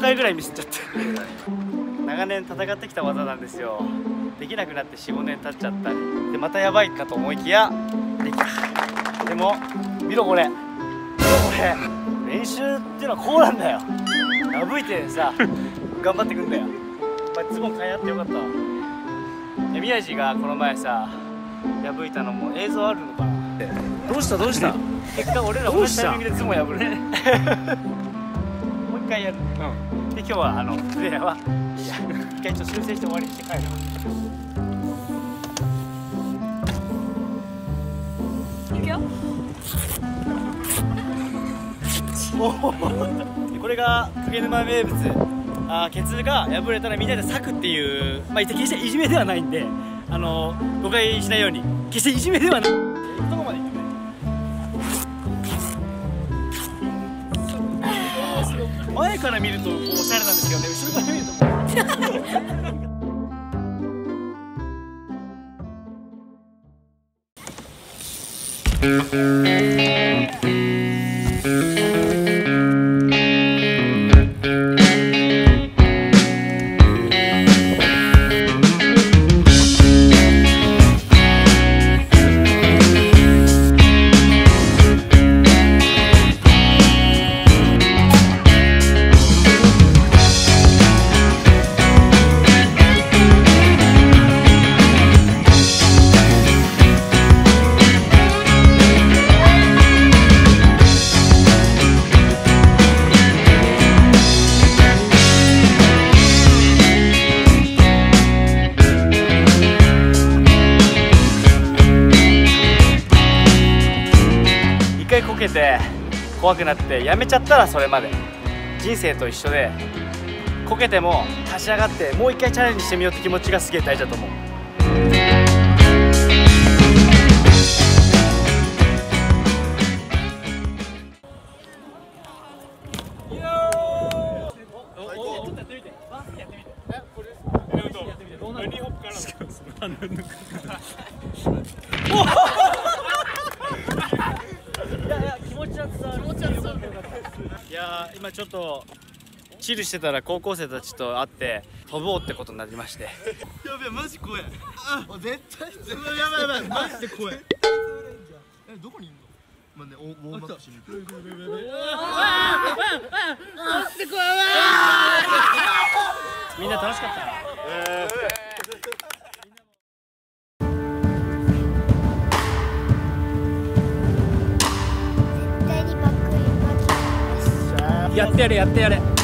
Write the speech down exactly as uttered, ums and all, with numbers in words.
かいぐらいミスっちゃって長年戦ってきた技なんですよ。できなくなって よん、ごねん経っちゃったりで、またやばいかと思いきやできた。でも見ろこれ、見ろこれ、練習っていうのはこうなんだよ。破いてさ頑張ってくんだよ。まあ、ズボン買い合ってよかったわ。宮地がこの前さ破いたのも映像あるのかな。どうしたどうした。結果俺ら同じタイミングでズボン破るねもう一回やる、うん、で今日はあのプレイヤーはいや一回ちょっと修正して終わりにして帰るわ。いくよこれが鵠沼名物、あケツが破れたらみんなで裂くっていう、まあ決していじめではないんで、あの誤解しないように、決していじめではない。どこまで行くね。前から見るとおしゃれなんですけどね、後ろから見るとこけて怖くなってやめちゃったらそれまで。人生と一緒でこけても立ち上がってもう一回チャレンジしてみようって気持ちがすげえ大事だと思う。いやー今ちょっとチルしてたら高校生たちと会って飛ぼうってことになりまして。やべえマジ怖い。あ絶対やばいやばいマジで怖い。えどこにいんの。まあねウォームアップしに行く。マジで怖い。みんな楽しかった。やってやれやってやれ。